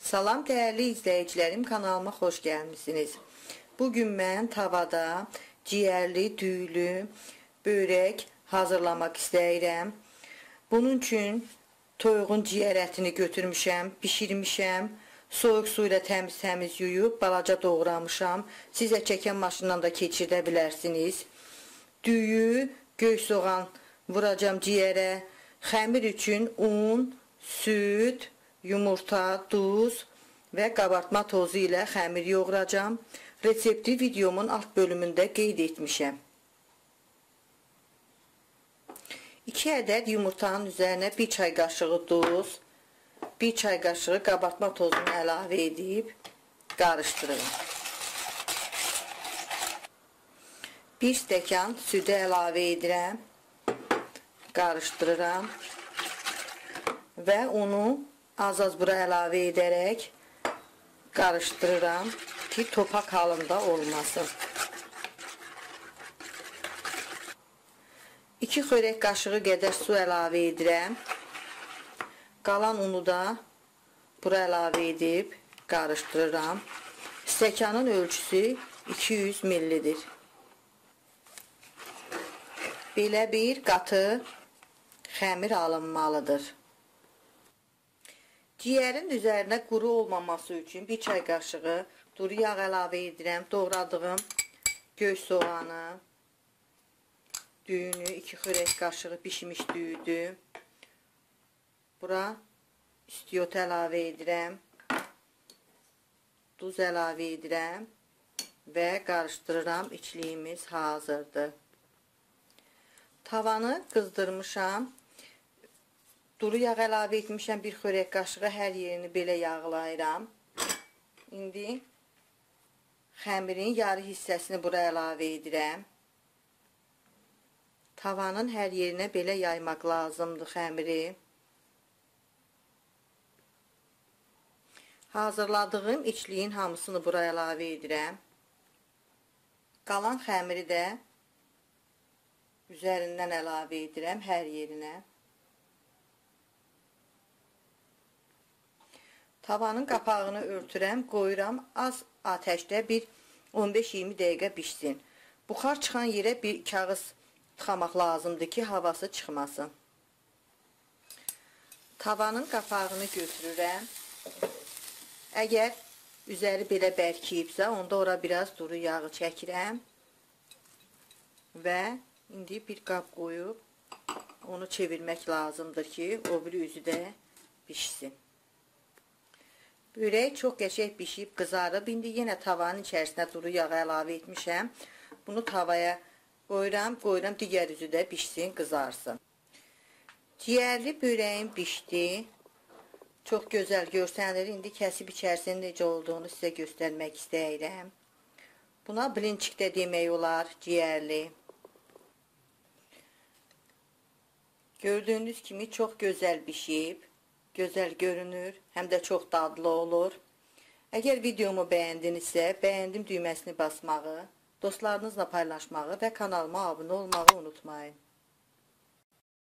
Salam değerli izleyicilerim, kanalıma xoş gəlmisiniz. Bugün mən tavada ciyərli, düylü börək hazırlamaq istəyirəm. Bunun üçün toyuğun ciyər ətini götürmüşəm, bişirmişəm. Soyuq su ilə təmiz yuyub balaca doğramışam. Sizə çəkən maşından da keçirdə bilərsiniz. Düyü, göy soğan vuracam ciyərə. Xəmir üçün un, süd, yumurta, duz və qabartma tozu ilə xəmir yoğuracam. Resepti videomun alt bölümündə qeyd etmişəm. 2 ədəd yumurtanın üzərinə 1 çay qaşığı duz, 1 çay qaşığı qabartma tozunu əlavə edib qarışdırın. 1 stəkan südü əlavə edirəm, qarışdırıram və onu az-az bura əlavə edərək qarışdırıram ki, topak halında olmasın. 2 xörək qaşığı qədər su əlavə edirəm. Qalan unu da bura əlavə edib qarışdırıram. Stəkanın ölçüsü 200 ml-dir. Belə bir qatı xəmir alınmalıdır. Ciyərin üzərinə quru olmaması üçün 1 çay qaşığı duru yağ əlavə edirəm. Doğradığım göy soğanı, düyünü, 2 xörək qaşığı bişmiş düyüdür. Bura istiot əlavə edirəm. Duz əlavə edirəm və qarışdırıram. İçliyimiz hazırdır. Tavanı qızdırmışam. Duru yağ əlavə etmişəm, 1 xörək qaşığı, hər yerini belə yağlayıram. İndi xəmirin yarı hissəsini bura əlavə edirəm. Tavanın hər yerinə belə yaymaq lazımdır xəmiri. Hazırladığım içliyin hamısını bura əlavə edirəm. Qalan xəmiri də üzərindən əlavə edirəm hər yerinə. Tavanın qapağını örtürəm, qoyuram az ateşdə bir 15-20 dəqiqə pişsin. Buxar çıxan yerə bir kağız tıxamaq lazımdır ki, havası çıxmasın. Tavanın qapağını götürürəm. Əgər üzəri belə bərkiyibsə, onda ora biraz duru yağı çəkirəm. Və indi bir qab qoyub onu çevirmək lazımdır ki, o biri üzü də pişsin. Börək çox qəşəng pişib, qızarıb. İndi yenə tavanın içərisinə duru yağı əlavə etmişəm. Bunu tavaya qoyuram, digər üzü də pişsin, qızarsın. Ciyərli börəyim pişdi. Çox gözəl görsənir. İndi kəsib içərisinin necə olduğunu sizə göstərmək istəyirəm. Buna blinçik də demək olar, ciyərli. Gördüyünüz kimi çox gözəl pişib. Gözəl görünür, həm də çox dadlı olur. Əgər videomu bəyəndinizsə, bəyəndim düyməsini basmağı, dostlarınızla paylaşmağı və kanalıma abunə olmağı unutmayın.